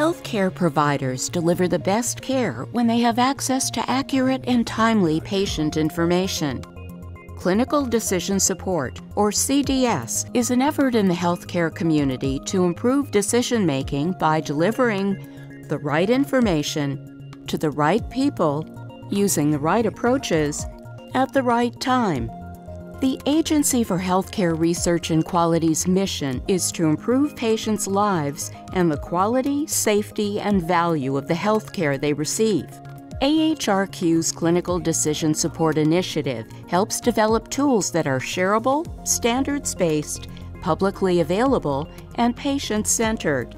Healthcare providers deliver the best care when they have access to accurate and timely patient information. Clinical Decision Support, or CDS, is an effort in the healthcare community to improve decision-making by delivering the right information to the right people using the right approaches at the right time. The Agency for Healthcare Research and Quality's mission is to improve patients' lives and the quality, safety, and value of the healthcare they receive. AHRQ's Clinical Decision Support Initiative helps develop tools that are shareable, standards-based, publicly available, and patient-centered.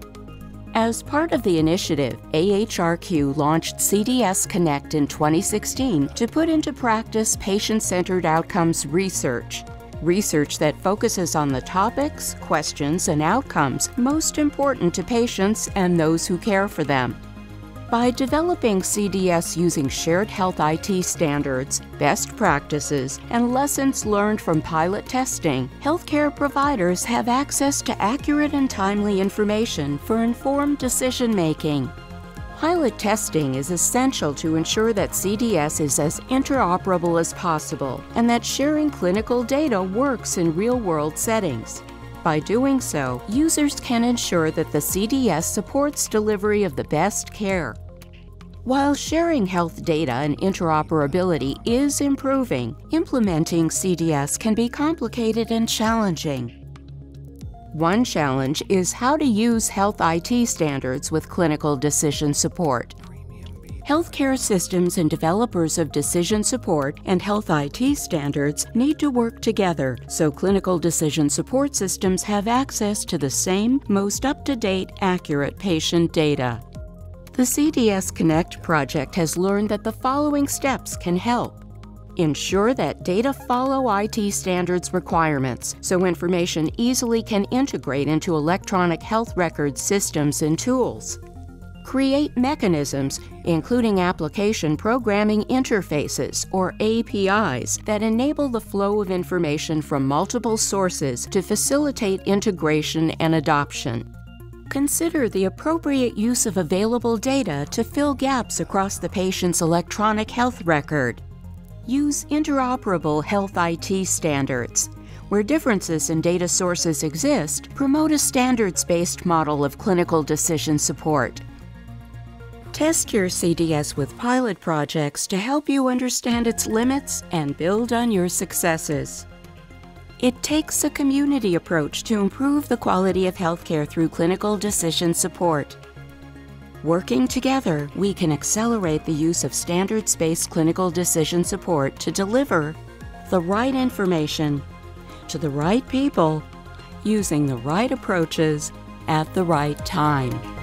As part of the initiative, AHRQ launched CDS Connect in 2016 to put into practice patient-centered outcomes research that focuses on the topics, questions, and outcomes most important to patients and those who care for them. By developing CDS using shared health IT standards, best practices, and lessons learned from pilot testing, healthcare providers have access to accurate and timely information for informed decision-making. Pilot testing is essential to ensure that CDS is as interoperable as possible and that sharing clinical data works in real-world settings. By doing so, users can ensure that the CDS supports delivery of the best care. While sharing health data and interoperability is improving, implementing CDS can be complicated and challenging. One challenge is how to use health IT standards with clinical decision support. Healthcare systems and developers of decision support and health IT standards need to work together so clinical decision support systems have access to the same, most up-to-date, accurate patient data. The CDS Connect project has learned that the following steps can help. Ensure that data follow IT standards requirements so information easily can integrate into electronic health record systems and tools. Create mechanisms, including application programming interfaces, or APIs, that enable the flow of information from multiple sources to facilitate integration and adoption. Consider the appropriate use of available data to fill gaps across the patient's electronic health record. Use interoperable health IT standards. Where differences in data sources exist, promote a standards-based model of clinical decision support. Test your CDS with pilot projects to help you understand its limits and build on your successes. It takes a community approach to improve the quality of healthcare through clinical decision support. Working together, we can accelerate the use of standards-based clinical decision support to deliver the right information to the right people using the right approaches at the right time.